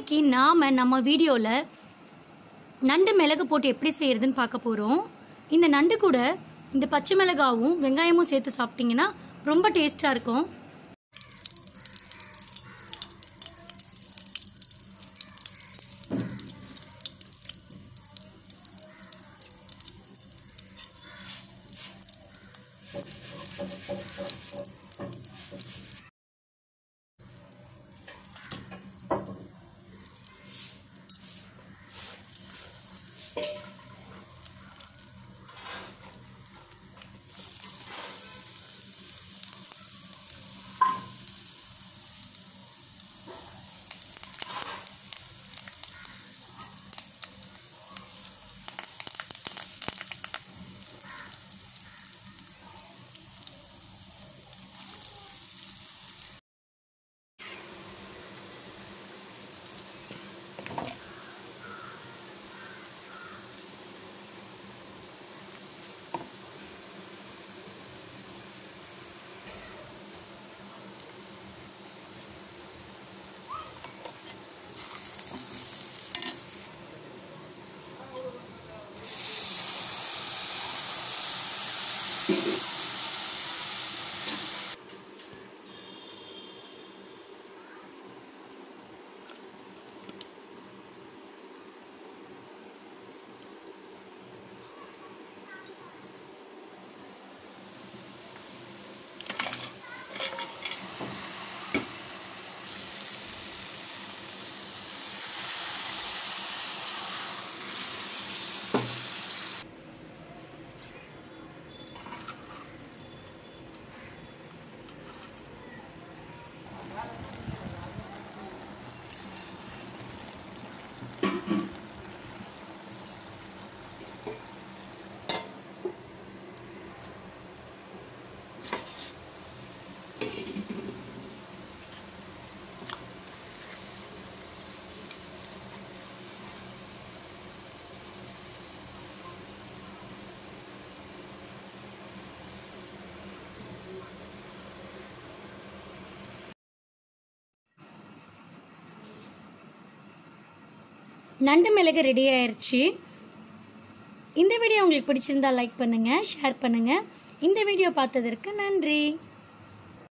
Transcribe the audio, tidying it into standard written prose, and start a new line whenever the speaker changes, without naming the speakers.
இன்னைக்கு நம்ம வீடியோல நண்டு மிளகு போட்டு எப்படி செய்யறதுன்னு பார்க்க போறோம். இந்த நண்டு கூட இந்த பச்சை மிளகாவும் வெங்காயமும் சேர்த்து சாப்பிட்டீங்கன்னா ரொம்ப டேஸ்டா இருக்கும். நண்டு மிளகு ரெடி ஆயிருச்சு. இந்த வீடியோ உங்களுக்கு பிடிச்சிருந்தா லைக் பண்ணுங்க, ஷேர் பண்ணுங்க. இந்த வீடியோ பார்த்ததற்கு நன்றி.